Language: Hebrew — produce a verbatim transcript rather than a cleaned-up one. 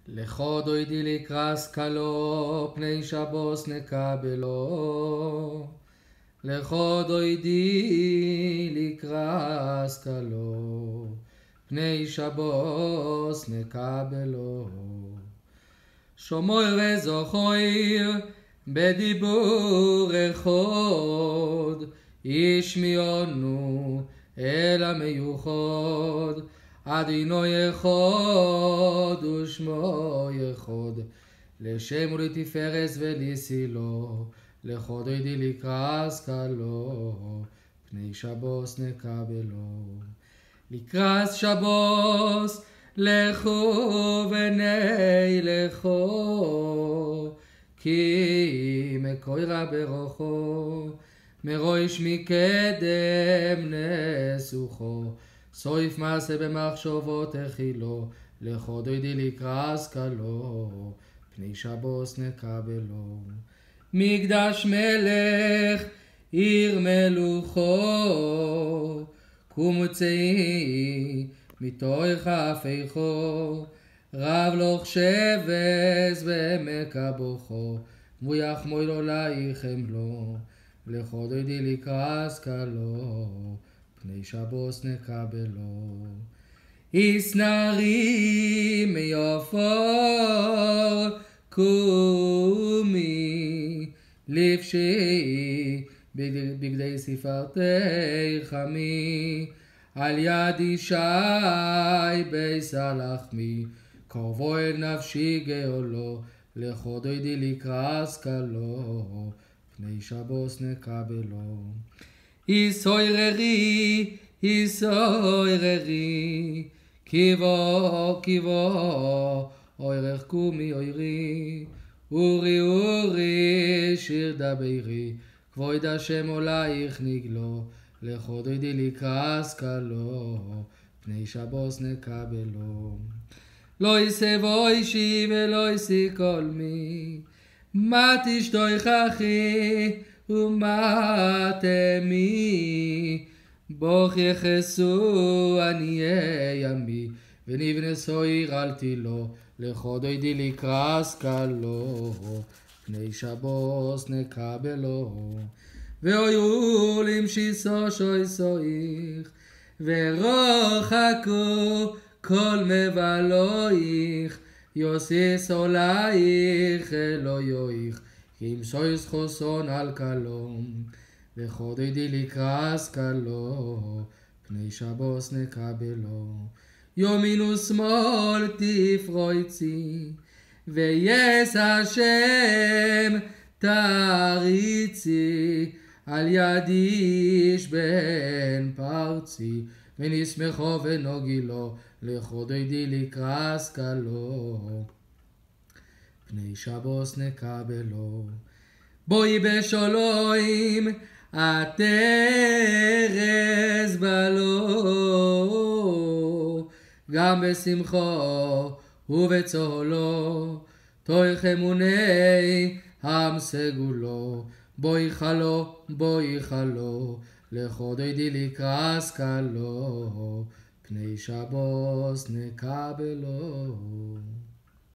לכו דוידי לקרס קלו, פני שבוס נקבלו. לכו דוידי לקרס קלו, פני שבוס נקבלו. שומר וזוכר בדיבור אחד, ישמיענו אל המיוחד. אדינו אחד ושמו אחד, לשם ולתפארת ולסילו. לכו דוידי לקרס קלו, פני שבוס נקבלו. לקרס שבוס לכו ונלכו, כי מקוירה ברוחו, מרויש מקדם נסוכו. סויף מעשה במחשבות החילו, לכו דוידי לקרס קלו, פני שבוס נקבלו. מקדש מלך עיר מלוכו, קומצאי מתוך אפיכו. רב לוך שבס במקבוכו, ויחמוי לו לייכם לו. לכו דוידי לקרס קלו, פני שבוס נקבלו. יסנרים יפור קומי, לבשי בגדי ספרתי חמי. על יד ישי ביסה לחמי, קרבו אל נפשי גאולו. לכו דוידי לקרס קלו, פני שבוס נקבלו. יסויררי יסויררי, קיבו קיבו אוירך קומי אוירי. אורי אורי שיר דברי, כבוד השם עולייך נגלו. לכו דוידי לקרס קלו, פני שבוס נקבלו. לא יסב אוישי ולא יסי כל מי, מה תשתוך אחי ומה תמי. בוך יחסו עניי ימי, ונבנסו עיר אל תילו. לכו דוידי לקרס קלו, פני שבוס נקבלו. ואויו למשיסו שוי סויך, ורוחקו כל מבלויך. יוסיס עולייך אלוהיך, כי אם סויס חוסון על קלום. לכו דוידי לקרס קלו, פני שבוס נקבלו. יומין ושמאל תפרוצי, ויס השם תריצי. על יד איש בן פרצי, ונשמחו ונוגילו. לכו דוידי לקרס קלו, פני שבוס נקבלו. בואי בשולוים התרס בלו, גם בשמחו ובצהלו. תוך אמוני עם סגולו, בואי חלו בואי חלו. לכו דוידי לקרס קלו, פני שבוס נקבלו.